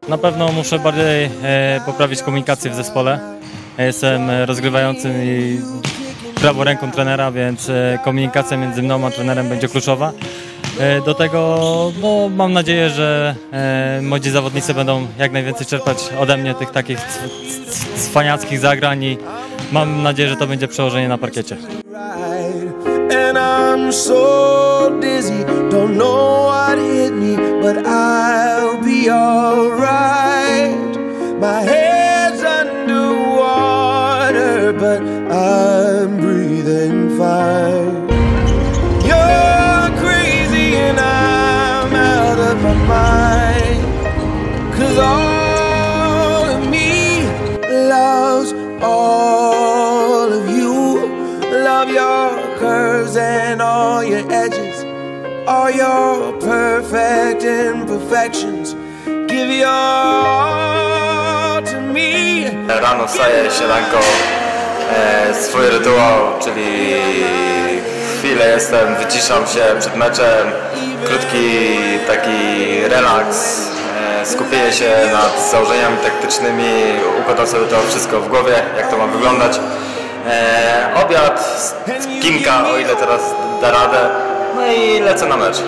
Na pewno muszę bardziej poprawić komunikację w zespole. Jestem rozgrywającym i prawą ręką trenera, więc komunikacja między mną a trenerem będzie kluczowa. Do tego mam nadzieję, że młodzi zawodnicy będą jak najwięcej czerpać ode mnie tych takich cwaniackich zagrań i mam nadzieję, że to będzie przełożenie na parkiecie. And I'm so dizzy, don't know what hit me, but I'll be alright. My head's underwater, but I'm breathing fine. You're crazy and I'm out of my mind, 'cause all of me loves all of you. Love your curves and all your edges, all your perfect imperfections. Give your all to me. Rano wstaję, śniadanko, swój rytuał, czyli chwilę jestem, wyciszam się przed meczem, krótki taki relaks, skupienie się nad założeniami taktycznymi, układam sobie to wszystko w głowie, jak to ma wyglądać. Obiad, kinka, o ile teraz da radę, no i lecę na mecz.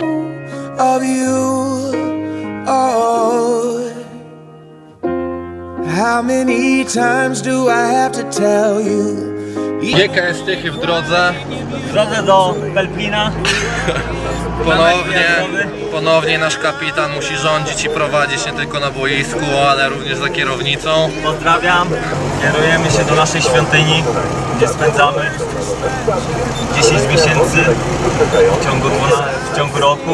Wieka jest Tychy w drodze. W drodze do Pelplina. Ponownie nasz kapitan musi rządzić i prowadzić nie tylko na boisku, ale również za kierownicą. Pozdrawiam, kierujemy się do naszej świątyni, gdzie spędzamy 10 miesięcy w ciągu roku.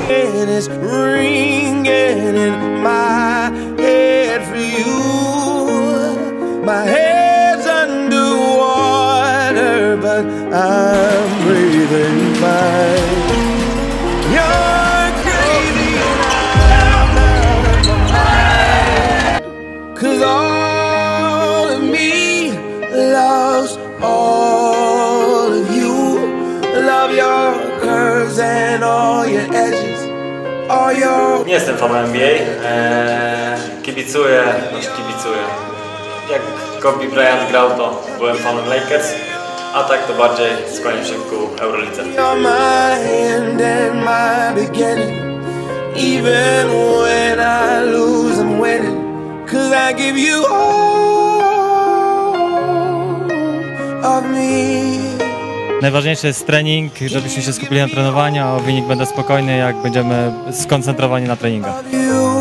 But I'm breathing fine. You're crazy and I'm out of my mind, 'cause all of me loves all of you. Love your curves and all your edges, all your... Nie jestem fanem NBA, kibicuję. Jak Kobe Bryant grał, to byłem fanem Lakers. A tak to bardziej skłaniam się ku Eurolidze. You're my end and my beginning. Even when I lose, I'm winning. 'Cause I give you all of me. Najważniejszy jest trening, żebyśmy się skupili na trenowaniu, a o wynik będę spokojny, jak będziemy skoncentrowani na treningach.